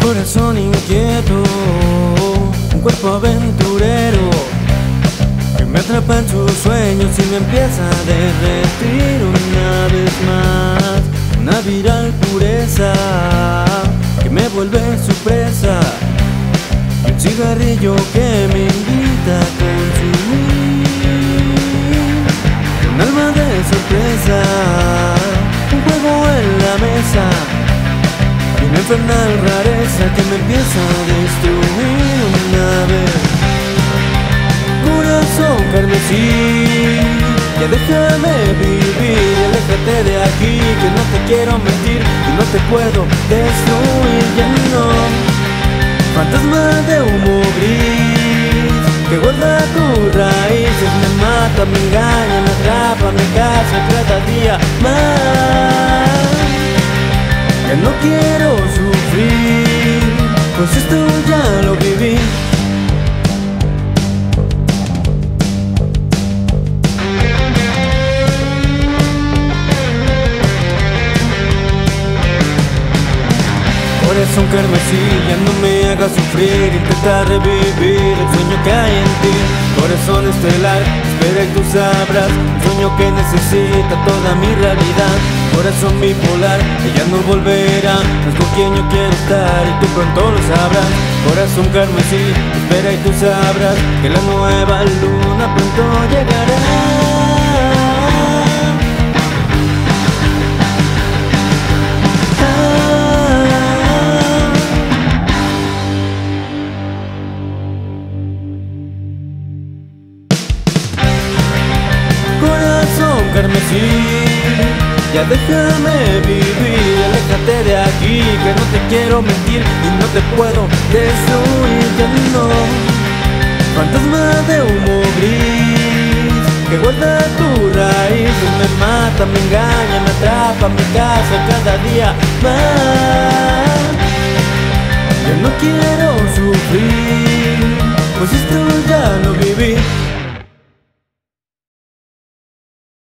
corazón inquieto, un cuerpo aventurero que me atrapa en sus sueños y me empieza a derretir una vez más. Una viral pureza que me vuelve su presa, y un cigarrillo que me invita a consumir. Un alma de sorpresa, un juego en la mesa, y una infernal rareza que me empieza a destruir una vez. Corazón carmesí, ya déjame vivir, aléjate de aquí, que no te quiero mentir y no te puedo destruir, ya no. Fantasma de humo gris que guarda tus raíces, me mata, me engaña, me atrapa, me casa cada día más. Ya no quiero sufrir, pues esto ya lo viví. Corazón carmesí, ya no me hagas sufrir, intenta revivir el sueño que hay en ti. Corazón estelar, espera y tú sabrás, un sueño que necesita toda mi realidad. Corazón bipolar, ella no volverá, no es con quien yo quiero estar y tú pronto lo sabrás. Corazón carmesí, espera y tú sabrás que la nueva luna pronto llegará. Carmesí, ya déjame vivir, aléjate de aquí, que no te quiero mentir y no te puedo destruir, ya no. Fantasma de humo gris que guarda tus raíces, me mata, me engaña, me atrapa, me casa cada día más. Ya no quiero sufrir, pues esto ya lo viví.